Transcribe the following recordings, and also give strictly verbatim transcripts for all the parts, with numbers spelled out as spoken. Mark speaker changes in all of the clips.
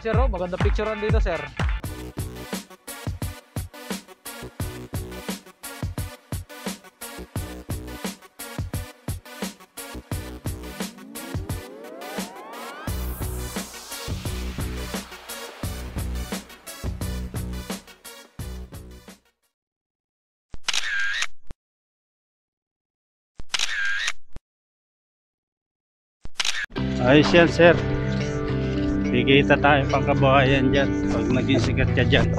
Speaker 1: Sir, oh, maganda picturean dito, sir.
Speaker 2: Ayos yan, sir. Kikita tayo pang kabahayan dyan pag naging sikat ka dyan.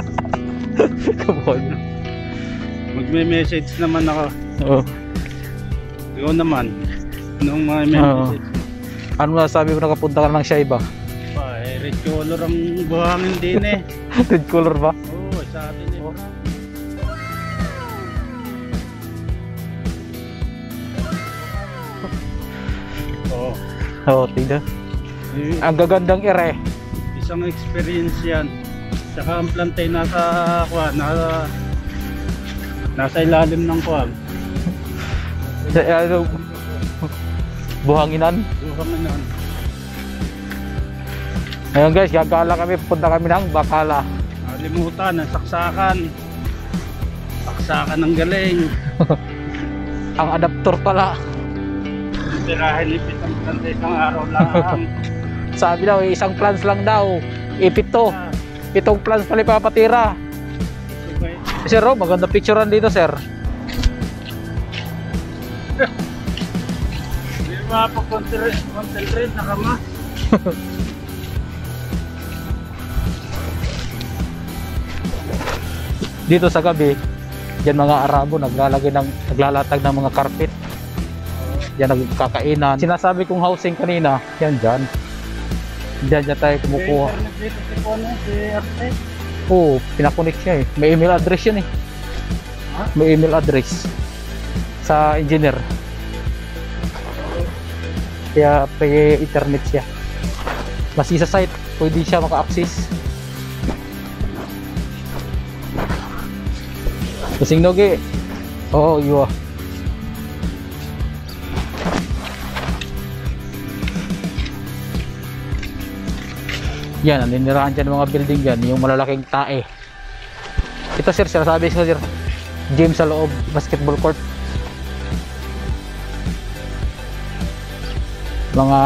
Speaker 2: Magme-message naman ako.
Speaker 1: Oo.
Speaker 2: Ikaw naman. Anong mga message?
Speaker 1: Ano na sabi mo, nakapunta ka ng Shaiba?
Speaker 2: Ba, eh, red color ang buhangin din eh.
Speaker 1: Red color ba?
Speaker 2: Oo, sa atin eh. Oo.
Speaker 1: Oo, tignan.
Speaker 2: Eh,
Speaker 1: Ang gagandang ere.
Speaker 2: isang experience yan. Saka ang plantay nasa kuha, nasa nasa ilalim ng kuha.
Speaker 1: Sa, ano, buhanginan.
Speaker 2: Buhangin nun.
Speaker 1: Ngayon guys, gagala kami, punta kami ng Bacala.
Speaker 2: Nalimutan, ang saksakan. Saksakan ng galing.
Speaker 1: Ang adaptor pala.
Speaker 2: Tirahin ipit ang plantay isang araw lang.
Speaker 1: Sabi daw, isang plants lang daw. Ipito. Pitong plants pala ipapatira.
Speaker 2: Okay.
Speaker 1: Sir, oh, maganda picturean dito, sir.
Speaker 2: Hindi mapag-concentrate na kama.
Speaker 1: Dito sa gabi, diyan mga Arabo naglalagay ng naglalatag ng mga carpet. Diyan nagkakainan. Sinasabi kong housing kanina, yan diyan. Diyan diyan tayo kumukuha.
Speaker 2: Dito si Pono, si Arte.
Speaker 1: Oo, pinakunik siya eh. May email address yan eh.
Speaker 2: Ha?
Speaker 1: May email address sa engineer. Kaya pre-internet siya. Mas sa site, pwede siya maka-access. Kusing nogi. Oo, iyo. Yan, naninirahan dyan ng mga building dyan, yung malalaking tae. Ito sir, sinasabi ko sir, gym sa loob, basketball court. Mga...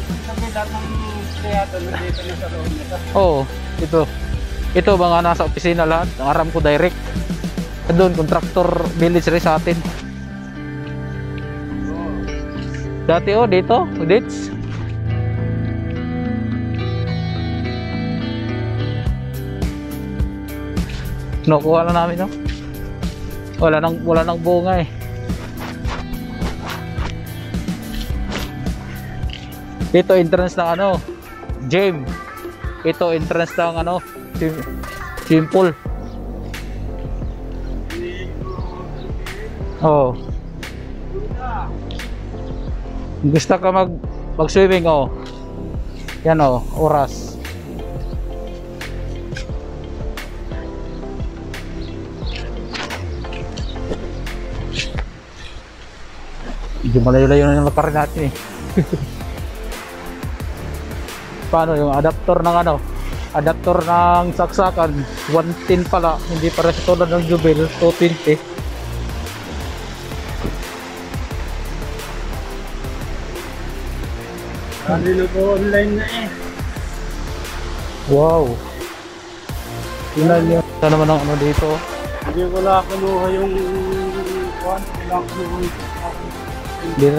Speaker 1: Oo, ito. Ito mga nasa opisina lahat, ang Aramco direct. Doon, contractor village rin sa atin. Dati oh, dito, dates. Nakuha na namin, no? Wala nang, wala nang bunga eh. Ito entrance ng ano, gym. Ito entrance ng ano, swimming pool. Oh. Gusto ka mag mag-swimming oh. Yan oh, oras. Hindi malayo-layo na yung lakarin natin eh. Paano yung adapter ng ano? Adapter ng saksakan one ten pala, hindi para sa tulad ng Jubil two twenty.
Speaker 2: Hindi ko online na eh.
Speaker 1: Wow. Tingnan niyo. Sana naman ang ano dito.
Speaker 2: Hindi ko lang kinuha yung kuhan, kailangan kinuha yung
Speaker 1: Dito,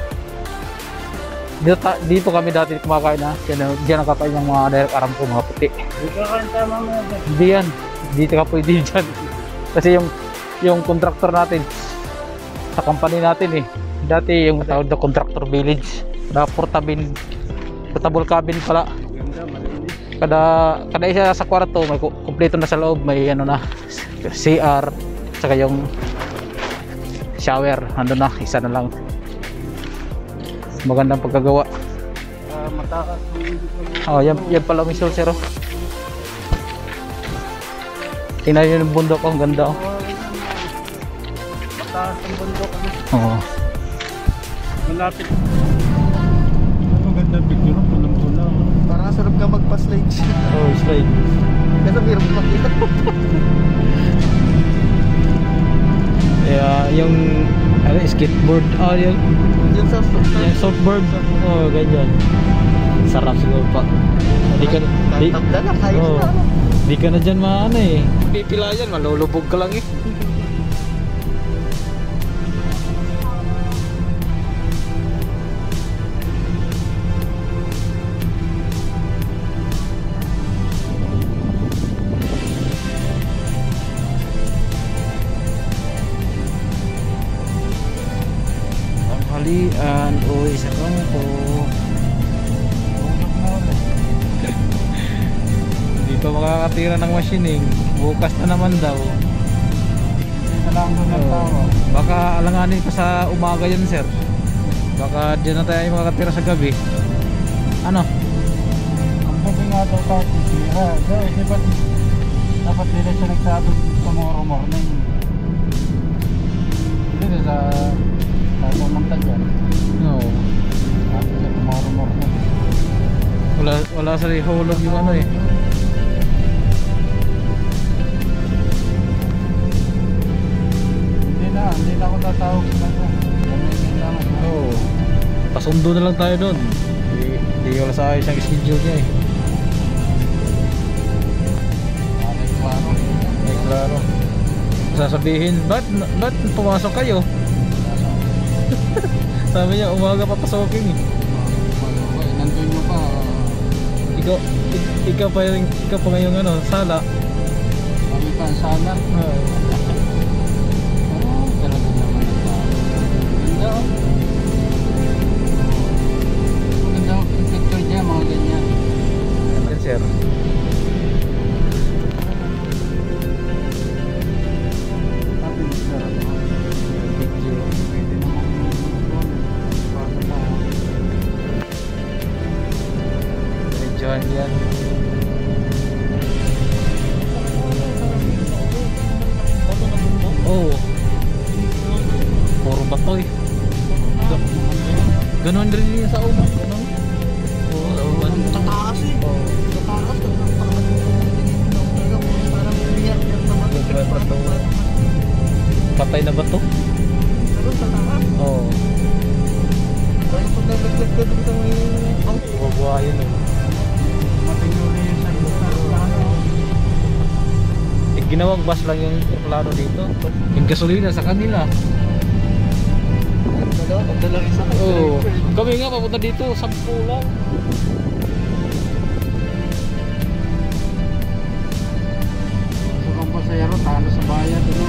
Speaker 1: dito, ta, dito kami dati kumakain na. Diyan, diyan nakakain yung mga direct Aramco, mga puti.
Speaker 2: Dito ka kanta mamaya.
Speaker 1: Hindi yan. Dito ka pwede dyan. Kasi yung yung contractor natin sa company natin eh. Dati yung tawag na contractor village. Na portable, portable cabin pala.
Speaker 2: Ganda, malinis.
Speaker 1: Kada kada isa sa kwarto may kumpleto na sa loob, may ano na C R saka yung shower, ando na, isa na lang. Magandang pagkagawa.
Speaker 2: Uh, matakas.
Speaker 1: Oh, yan, yan pala may sir. Oh. Tingnan nyo yung bundok, oh, ang ganda. Oh.
Speaker 2: Matakas ang bundok.
Speaker 1: Oh.
Speaker 2: Malapit. Maganda picture, pulang-pulang. Parang sarap ka
Speaker 3: ka magpa-slide siya.
Speaker 1: Oh, slide.
Speaker 3: Kasi mayroon makita.
Speaker 1: Kaya yung ano, skateboard, oh yung
Speaker 3: Yung sa
Speaker 1: yung surfboard, oh ganyan. Sarap siguro pa. Di ka di,
Speaker 3: Tatagda na, kaya
Speaker 1: oh,
Speaker 3: na.
Speaker 1: di ka na dyan maano eh. Pipila yan, malulubog ka lang eh. Tanghalian, uwi sa kampo. Hindi pa makakatira ng machining. Bukas na naman daw.
Speaker 2: Hindi na lang doon ang
Speaker 1: Oh,
Speaker 2: tawa.
Speaker 1: baka alanganin pa sa umaga yan, sir. Baka dyan na tayo makakatira sa gabi. Ano?
Speaker 2: Ang gabi nga daw tayo titira. Dahil di ba dapat nila siya nagsabi tomorrow morning. Hindi sa sa pumunta dyan.
Speaker 1: No.
Speaker 2: Sabi siya tomorrow morning.
Speaker 1: Wala, wala sa hulog yung ano eh.
Speaker 2: Hindi na, hindi na ako tatawag sa kanya. Gamitin lang.
Speaker 1: Oo. Pasundo na lang tayo doon. Hindi, hindi wala sa ayos ang schedule niya eh.
Speaker 2: Alay klaro.
Speaker 1: Ay, klaro. Sasabihin, ba't, ba't pumasok kayo? Sabi niya, umaga papasokin eh.
Speaker 2: Nandun mo pa.
Speaker 1: Ikaw, ik- ikaw pa yung, ikaw pa ngayong ano, sala.
Speaker 2: Kami pa sana.
Speaker 1: Ah,
Speaker 2: Oo, talaga naman ang tao. Ganda oh. Maganda ang picture niya, mga ganyan.
Speaker 1: yan sir.
Speaker 2: Sabi ni Sir, ano?
Speaker 1: Picture.
Speaker 2: Pwede naman doon. Basta pa.
Speaker 1: Medyohan yan. Oo. Oh. Puro bato eh. Ga- Ganon rin yun sa uman. Ganon. Oo, sa uman.
Speaker 3: Tataas eh.
Speaker 1: Oo.
Speaker 3: Tataas. Parang umiyak yung naman.
Speaker 1: Grabe, bato. Patay na bato?
Speaker 3: Pero tataas.
Speaker 1: Oo.
Speaker 3: Kaya kung nalaglag ka dun sa may... Ang
Speaker 1: Buwabuhayin eh.
Speaker 2: Matinguli yun sa ano.
Speaker 1: Eh, ginawang bus lang yung plano dito. Yung gasolina sa kanila.
Speaker 3: dalawa, pagdala isa.
Speaker 1: Oo. Kami nga papunta dito, sampu lang.
Speaker 2: So kung pasayaro, talo sa bayad, ano?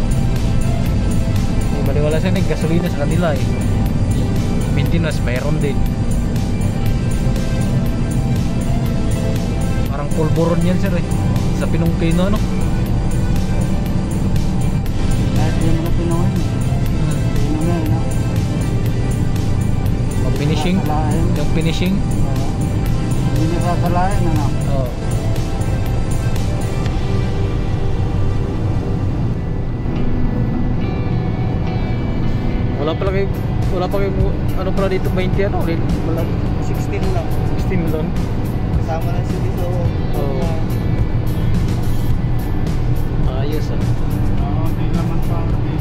Speaker 1: Eh, baliwala siya ng gasolina sa kanila eh. Maintenance, mayroon din. Parang pulburon yan sir eh. Sa Pinungkino ano?
Speaker 2: Kahit di mo na pinuhin. Pino na, ano?
Speaker 1: Pag finishing.
Speaker 2: Sasalain.
Speaker 1: Yung finishing.
Speaker 2: Oo. Hindi na sasalain, ano?
Speaker 1: Oo. Wala pala kayo, wala pa kayo, ano pala dito, twenty ano? Wala,
Speaker 3: sixteen lang.
Speaker 1: sixteen lang.
Speaker 3: Kasama na sila sa...
Speaker 1: Oo. Ayos ah.
Speaker 2: Oo, hindi naman pa. Hindi